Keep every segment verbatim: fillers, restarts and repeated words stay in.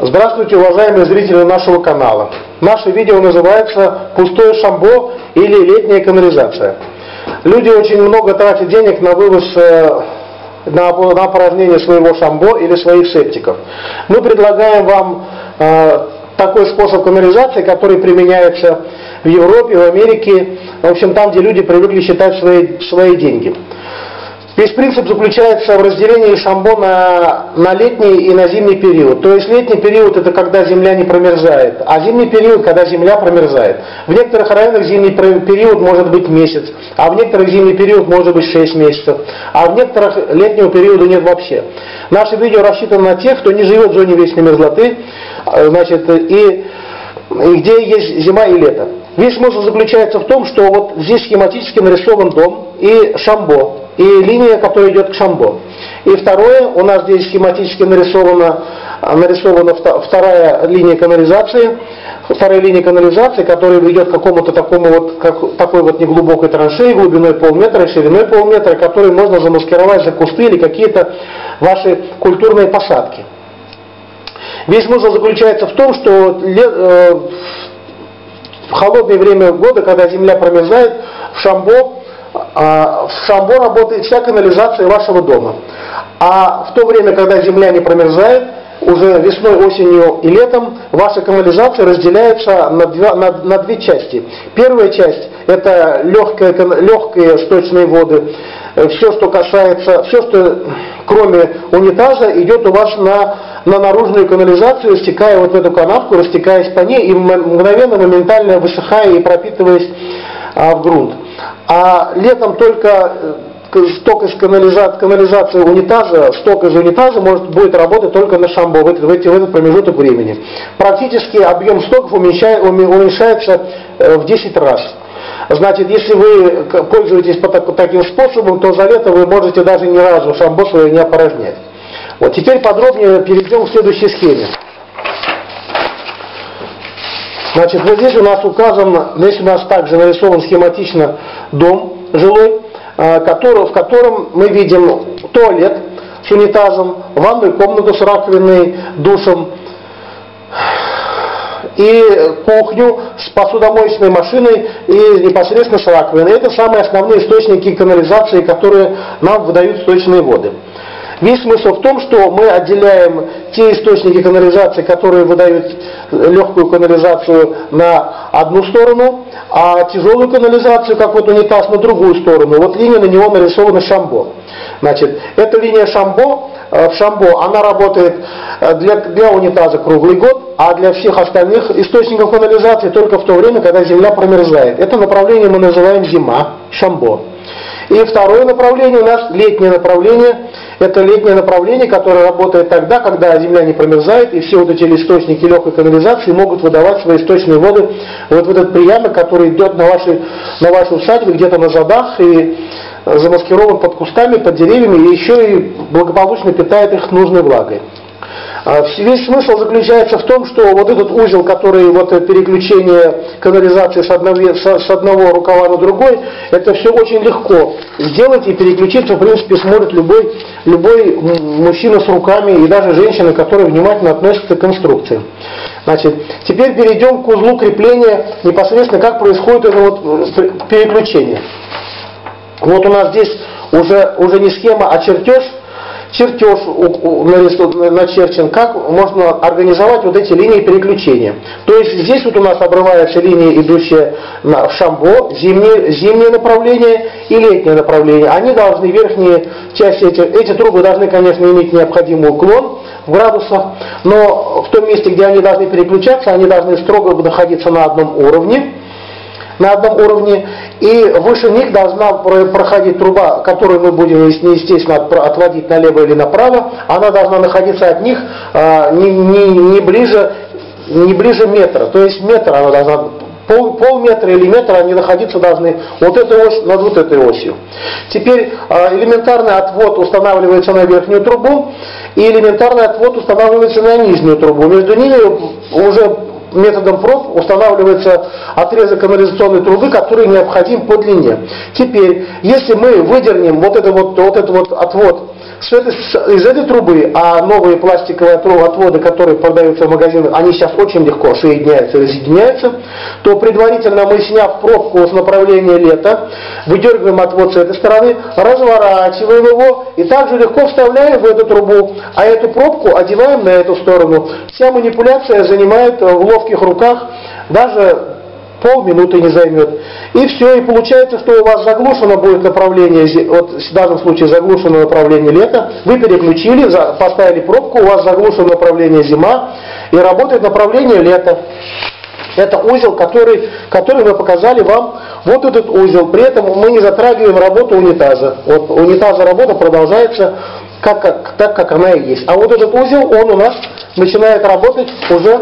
Здравствуйте, уважаемые зрители нашего канала. Наше видео называется «Пустое шамбо» или «Летняя канализация». Люди очень много тратят денег на вывоз, на, на опорожнение своего шамбо или своих септиков. Мы предлагаем вам э, такой способ канализации, который применяется в Европе, в Америке, в общем, там, где люди привыкли считать свои, свои деньги. Весь принцип заключается в разделении шамбо на, на летний и на зимний период. То есть летний период — это когда земля не промерзает, а зимний период — когда земля промерзает. В некоторых районах зимний период может быть месяц, а в некоторых зимний период может быть шесть месяцев, а в некоторых летнего периода нет вообще. Наше видео рассчитано на тех, кто не живет в зоне вечной мерзлоты, значит, и, и где есть зима и лето. Весь смысл заключается в том, что вот здесь схематически нарисован дом и шамбо, и линия, которая идет к шамбо. И второе, у нас здесь схематически нарисована, нарисована вторая линия канализации, вторая линия канализации, которая ведет к какому-то такому вот, как, такой вот неглубокой траншеи, глубиной полметра, шириной полметра, которую можно замаскировать за кусты или какие-то ваши культурные посадки. Весь смысл заключается в том, что э, в холодное время года, когда земля промерзает, в шамбо, в шамбо работает вся канализация вашего дома. А в то время, когда земля не промерзает, уже весной, осенью и летом ваша канализация разделяется на, два, на, на две части. Первая часть — это легкие, легкие сточные воды. Все, что касается, все, что кроме унитаза, идет у вас на, на наружную канализацию, стекая вот в эту канавку, растекаясь по ней и мгновенно, моментально высыхая и пропитываясь а, в грунт. А летом только сток из канализации, канализации унитаза, сток из унитаза может, будет работать только на шамбо в, в, эти, в этот промежуток времени. Практически объем стоков уменьшает, уменьшается в десять раз. Значит, если вы пользуетесь по таким способом, то за лето вы можете даже ни разу шамбо свое не опорожнять. Вот теперь подробнее перейдем к следующей схеме. Значит, вот здесь у нас указан, здесь у нас также нарисован схематично дом жилой, который, в котором мы видим туалет с унитазом, ванную комнату с раковиной, душем и кухню с посудомоечной машиной и непосредственно с раковиной. Это самые основные источники канализации, которые нам выдают сточные воды. Весь смысл в том, что мы отделяем те источники канализации, которые выдают легкую канализацию, на одну сторону, а тяжелую канализацию, как вот унитаз, на другую сторону. Вот линия на него нарисована шамбо. Значит, эта линия шамбо, в шамбо, она работает для, для унитаза круглый год, а для всех остальных источников канализации только в то время, когда земля промерзает. Это направление мы называем зима, шамбо. И второе направление у нас летнее направление. Это летнее направление, которое работает тогда, когда земля не промерзает, и все вот эти источники легкой канализации могут выдавать свои источные воды вот в этот приямок, который идет на вашей, на вашей усадьбе, где-то на задах, и замаскирован под кустами, под деревьями, и еще и благополучно питает их нужной влагой. Весь смысл заключается в том, что вот этот узел, который вот переключение канализации с одного, с одного рукава на другой, это все очень легко сделать, и переключиться, в принципе, сможет любой, любой мужчина с руками и даже женщина, которая внимательно относится к конструкции. Значит, теперь перейдем к узлу крепления, непосредственно как происходит это вот переключение. Вот у нас здесь уже, уже не схема, а чертеж. Чертеж начерчен, как можно организовать вот эти линии переключения. То есть здесь вот у нас обрывается линия, идущая в шамбо, зимнее, зимнее направление и летнее направление. Они должны, верхние части, эти, эти трубы должны, конечно, иметь необходимый уклон в градусах, но в том месте, где они должны переключаться, они должны строго находиться на одном уровне. на одном уровне, и выше них должна проходить труба, которую мы будем, естественно, отводить налево или направо. Она должна находиться от них а, не, не, не, ближе, не ближе метра, то есть метр она должна, пол, полметра или метра они находиться должны вот этой ось над вот этой осью. Теперь а, элементарный отвод устанавливается на верхнюю трубу, и элементарный отвод устанавливается на нижнюю трубу. Между ними уже методом проб устанавливается отрезок канализационной трубы, который необходим по длине. Теперь, если мы выдернем вот, это вот, вот этот вот отвод с этой, из этой трубы, а новые пластиковые отводы, которые продаются в магазинах, они сейчас очень легко соединяются и разъединяются, то предварительно мы, сняв пробку с направления лета, выдергиваем отвод с этой стороны, разворачиваем его и также легко вставляем в эту трубу, а эту пробку одеваем на эту сторону. Вся манипуляция занимает в ловких руках даже полминуты не займет. И все, и получается, что у вас заглушено будет направление, вот в данном случае заглушено направление лета, вы переключили, поставили пробку, у вас заглушено направление зима, и работает направление лета. Это узел, который, который мы показали вам, вот этот узел. При этом мы не затрагиваем работу унитаза. Вот унитаза работа продолжается как, как, так, как она и есть. А вот этот узел, он у нас начинает работать уже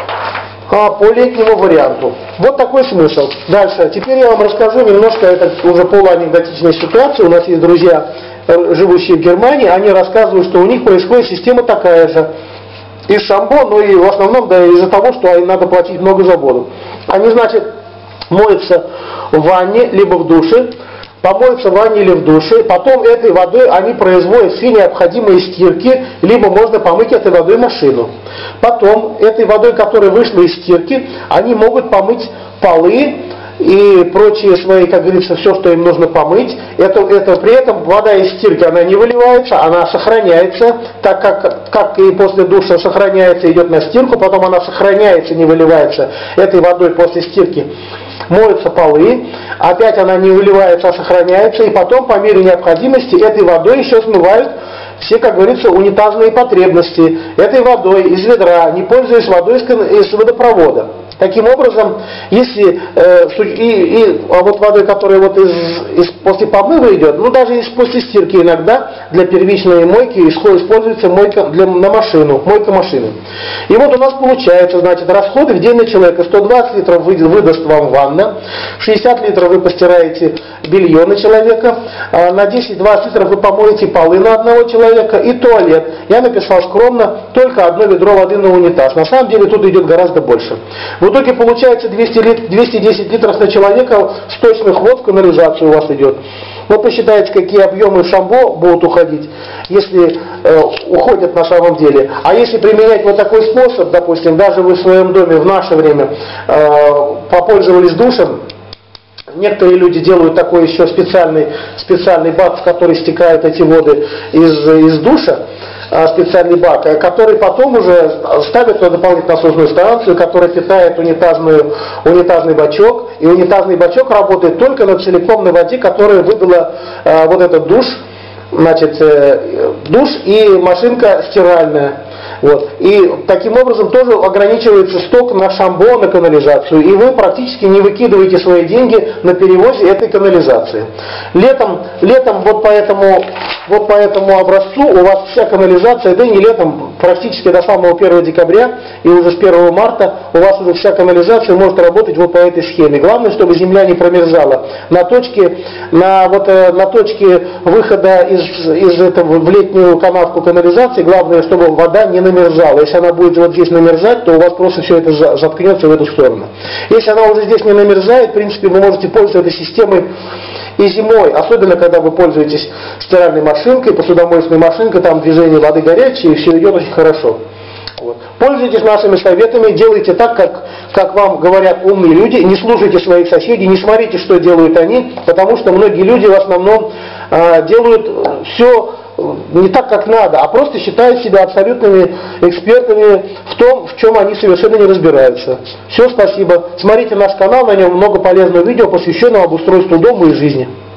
а, по летнему варианту. Вот такой смысл. Дальше. Теперь я вам расскажу немножко, это уже полуанекдотичная ситуация. У нас есть друзья, живущие в Германии, они рассказывают, что у них происходит система такая же. Из шамбо, но и в основном да, из-за того, что им надо платить много за воду. Они, значит, моются в ванне, либо в душе, помоются в ванне или в душе, потом этой водой они производят все необходимые стирки, либо можно помыть этой водой машину. Потом этой водой, которая вышла из стирки, они могут помыть полы и прочие свои, как говорится, все, что им нужно помыть. Это, это при этом вода из стирки, она не выливается, она сохраняется, так как, как и после душа сохраняется, идет на стирку, потом она сохраняется, не выливается этой водой после стирки. Моются полы, опять она не выливается, а сохраняется, и потом по мере необходимости этой водой еще смывают все, как говорится, унитазные потребности этой водой из ведра, не пользуясь водой из, из водопровода. Таким образом, если э, и, и а вот водой, которая вот из, из, после помыва идет, ну даже из, после стирки иногда для первичной мойки используется мойка для, на машину, мойка машины. И вот у нас получается, значит, расходы в день на человека: сто двадцать литров выдаст вам ванна, шестьдесят литров вы постираете белье на человека, а на десять-двадцать литров вы помоете полы на одного человека и туалет. Я написал скромно, только одно ведро воды на унитаз. На самом деле тут идет гораздо больше. В итоге получается двести лит, двести десять литров на человека сточных вод в канализацию у вас идет. Вы посчитаете, какие объемы шамбо будут уходить, если э, уходят на самом деле. А если применять вот такой способ, допустим, даже вы в своем доме в наше время э, попользовались душем, некоторые люди делают такой еще специальный, специальный бак, в который стекают эти воды из, из душа, специальный бак, который потом уже ставят на дополнительную насосную станцию, которая питает унитазную, унитазный бачок. И унитазный бачок работает только на целиком на воде, которая выдала э, вот этот душ, значит, э, душ и машинка стиральная. Вот. И таким образом тоже ограничивается сток на шамбо, на канализацию. И вы практически не выкидываете свои деньги на перевозе этой канализации. Летом, летом вот, по этому, вот по этому образцу у вас вся канализация, да и не летом, практически до самого первого декабря и уже с первого марта у вас уже вся канализация может работать вот по этой схеме. Главное, чтобы земля не промерзала. На точке, на, вот, на точке выхода из, из этого в летнюю канавку канализации, главное, чтобы вода не намерзала. Если она будет вот здесь намерзать, то у вас просто все это заткнется в эту сторону. Если она уже здесь не намерзает, в принципе, вы можете пользоваться этой системой и зимой, особенно когда вы пользуетесь стиральной машинкой, посудомоечной машинкой, там движение воды горячее, и все идет очень хорошо. Вот. Пользуйтесь нашими советами, делайте так, как, как вам говорят умные люди, не слушайте своих соседей, не смотрите, что делают они, потому что многие люди в основном э, делают все не так, как надо, а просто считают себя абсолютными экспертами в том, в чем они совершенно не разбираются. Все, спасибо. Смотрите наш канал, на нем много полезного видео, посвященного обустройству дома и жизни.